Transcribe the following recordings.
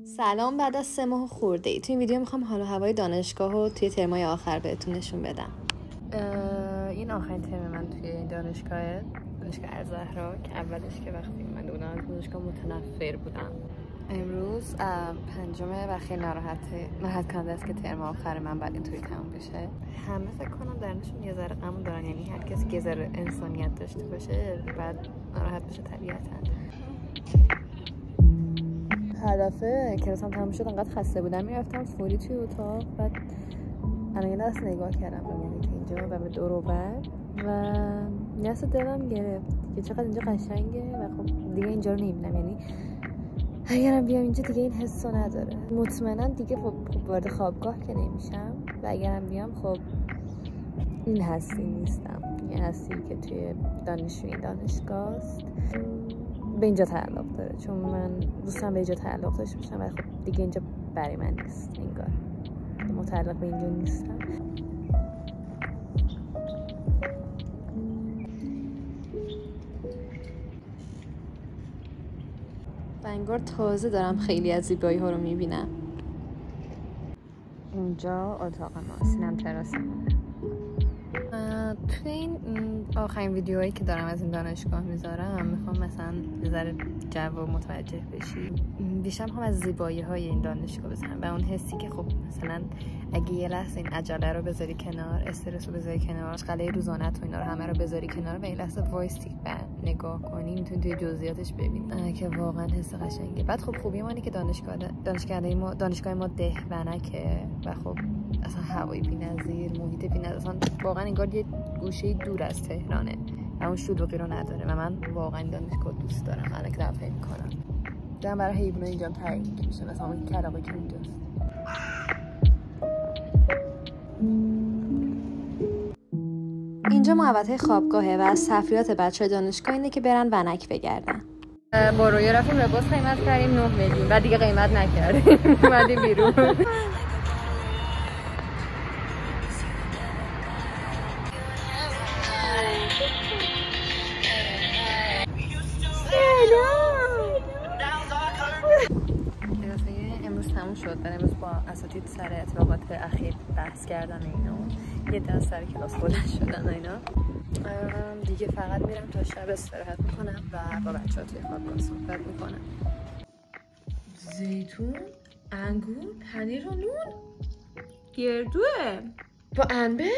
سلام. بعد از 3 ماه خورده ای تو این ویدیو میخوام حال و هوای دانشگاه رو توی ترمای آخر بهتون نشون بدم. این آخرین ترم من توی این دانشگاه الزهرا که اولش که وقتی من بودم از دانشگاه متنفر بودم. امروز پنجمه و خیلی ناراحت کننده است که ترم آخر من بعد اینطوری تموم بشه. همه فکر کنم درنشون یه ذره غم دارن، یعنی هر کسی که ذره انسانیت داشته باشه بعد ناراحت بشه طبیعتاً. هدفه کلاسم تموم شد، انقدر خسته بودم میرفتم فوری توی اتاق. بعد الان یه دست نگاه کردم به اینجا و به دور و بر و دست دلم گرفت که چقدر اینجا قشنگه و خب دیگه اینجا رو نمیبینم. یعنی اگرم بیام اینجا دیگه این حسو نداره. مطمئنا دیگه خب وارد خوابگاه که نمیشم و اگرم بیام خب این هستی نیستم، یه هستی که توی دانشجوی دانشگاه است. به اینجا تعلق داره چون من دوستم به اینجا تعلق داشته باشم و خب دیگه اینجا برای من نیست، انگار متعلق به اینجا نیستم. و انگار تازه دارم خیلی از زیبایی ها رو میبینم. اینجا اتاق ماست، اینم تراسمونه. توی این آخرین ویدیوهایی که دارم از این دانشگاه میذارم میخوام مثلا یه ذره جو متوجه بشی. بیشتر میخوام از زیبایی های این دانشگاه بزنم و اون حسی که خب مثلا اگه یه لحظه این عجله رو بذاری کنار، استرس رو بذاری کنار، مشغله روزانت و اینا رو همه رو بذاری کنار و این لحظه وایسی و نگاه کنی، میتونی توی جزئیاتش ببینی که واقعا حس قشنگه. بعد خب خوبی ما اینه که دانشگاه ما دهونکه و خب اصلا هوای بی‌نظیر، محیط بی‌نظیر، اصلا واقعا انگار یه گوشه دور از تهرانه و اون شلوغی رو نداره و من واقعا دانشگاه دوست دارم. الان که دفعه میکنم دارم برای حیوانات اینجا تعیین میشه، مثلا اون کلاغی که اونجاست. اینجا محوطه خوابگاهه و از تفریحات بچه‌های دانشگاه اینه که برن ونک بگردن. با رویا رفتیم لباس قیمت کردیم 9 میلیون و دیگه قیمت نکردیم اومدیم بیرون. امروز تموم شد و امروز با اساتید سر اتفاقات اخیر بحث کردن اینو، یه دست سر کلاس بلند شدن و اینا. دیگه فقط میرم تا شب استراحت میکنم و با بچه ها توی خوابگاه صحبت میکنم. زیتون، انگور، پنیر و نون گردوه با انبه.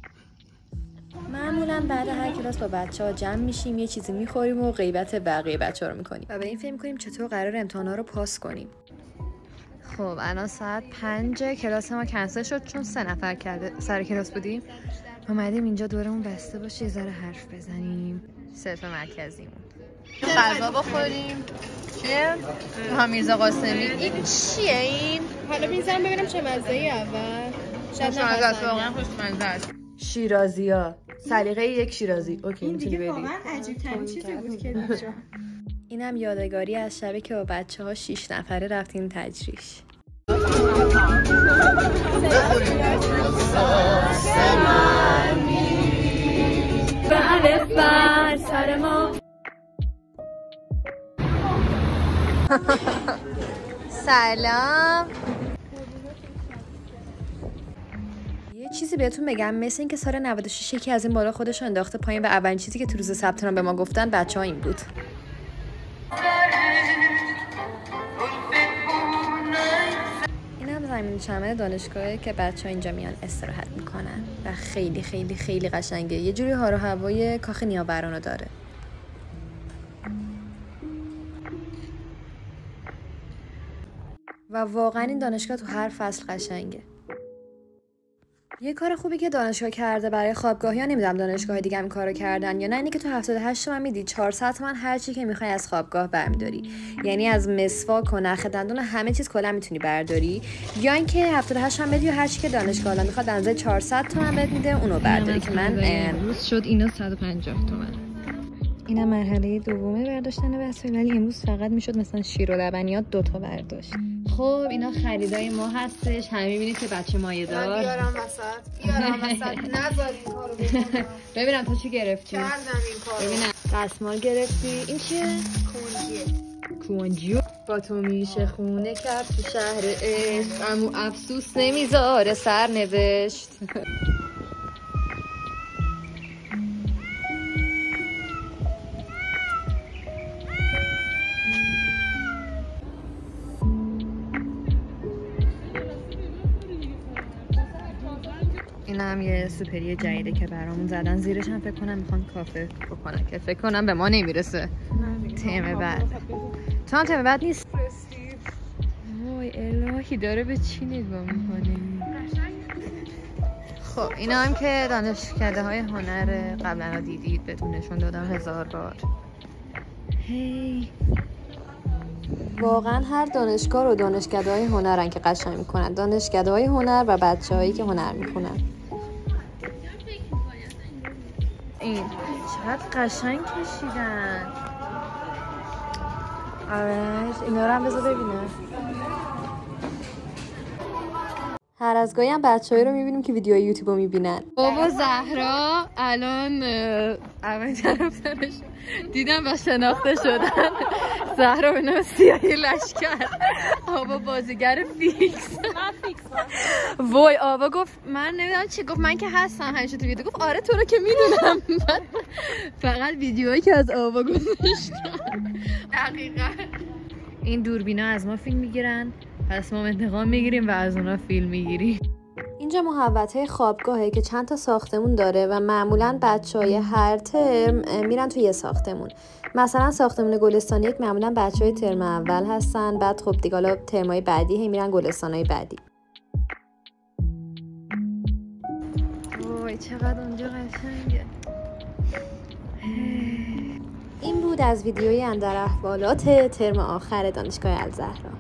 معمولا بعد هر کلاس با بچه‌ها جمع میشیم، یه چیزی میخوریم و غیبت بقیه بچه‌ها رو میکنیم و به این فکر میکنیم چطور قرار امتحانا رو پاس کنیم. خب الان ساعت 5 کلاس ما کنسل شد چون 3 نفر سر کلاس بودیم. اومدیم اینجا دورمون بسته باشه یه ذره حرف بزنیم. صرف مرکزیمون غذا بخوریم. چیه؟ میرزا قاسمی. این چیه این؟ حالا میذارم ببینم چه مزه‌ای اول. شاید خوشمزه واقعا خوشمزه است. شیرازی‌ها. سلیقه یک شیرازی. اوکی این دیگه واقعا عجیب ترین چیزی بود که دیدم. اینم یادگاری از شبی که با بچه‌ها 6 نفره رفتیم تجریش. بر سر ما. سلام. یه چیزی بهتون بگم، مثل این که سال 96 یکی از این بالا خودش رو انداخته پایین و اولین چیزی که تو روز ثبت نام به ما گفتن بچه‌ها این بود. این هم زمین چمن دانشگاهه که بچه‌ها اینجا میان استراحت میکنن و خیلی خیلی خیلی قشنگه. یه جوری حال و هوای کاخ نیاورانو داره. و واقعا این دانشگاه تو هر فصل قشنگه. یه کار خوبی که دانشگاه کرده برای خوابگاهی‌ها، نمیدونم دانشگاه دیگه هم کارو کردن یا نه، اینی که تو 78 تومن میدی 400 تومن هر چی که میخوای از خوابگاه برمی‌داری. یعنی از مسواک و نخ دندون همه چیز کلا میتونی برداری، یا اینکه 78 تومن بدی و هر چی که دانشگاه الان میخواد اندازه 400 تومن بهت میده اونو برداری که من امروز شد اینا 150 تومن. اینا مرحله دومه برداشتن وسایل، ولی امروز فقط میشد مثلا شیر و لبنیات 2 تا برداشت. خب اینا خریدای ما هستش. همه میبینید که بچه مایه‌دار. بیارم وسط نذار این کارو بکنم. ببینم تو چی گرفتی؟ کردم این کارو. ببینم دستمال گرفتی. این چیه؟ کنجیه. با تو میشه خونه کرد تو شهر عشق، امو افسوس نمیذاره سرنوشت. این هم یه سوپری جدیده که برامون زدن زیرش، هم فکر کنم میخوان کافه بکنن که فکر کنم به ما نمیرسه. ترم بعد تو هم ترم بعد نیست. وای الهی داره به چی نگاه میکنه. خب اینا هم که دانشکده های هنر قبلا دیدید بهتون نشون دادم 1000 بار. هی واقعا هر دانشگاه و دانشکده های هنرن که قشنگ میکنن، دانشکده های هنر و بچه هایی که هنر میخونن. این چقدر قشنگ کشیدن. آره اینا رو هم بذار ببینم. هر از گاهی هم بچه‌هایی رو میبینیم که ویدیوهای یوتیوب رو میبینن. بابا زهرا الان اول طرفدارش دیدم و شناخته شدن. زهرا به نام سیاهی لشکر، آبا بازیگر فیکس. وای آبا گفت من نمیدونم چی گفت، من که هستم همیشه تو ویدیو. گفت آره تو رو که میدونم. فقط ویدیوهایی که از آبا گذاشتم. دقیقاً این دوربینا از ما فیلم میگیرن، پس ما انتقام میگیریم و از اونا فیلم میگیریم. اینجا محوطه خوابگاهه که چند تا ساختمون داره و معمولاً بچهای هر ترم میرن توی یه ساختمون. مثلا ساختمون گلستان یک معمولاً بچهای ترم اول هستن، بعد خب دیگه حالا ترمای بعدی هی میرن گلستانای بعدی. وای چقدر اونجا قشنگه. این بود از ویدیوی اندر احوالات ترم آخر دانشگاه الزهرا.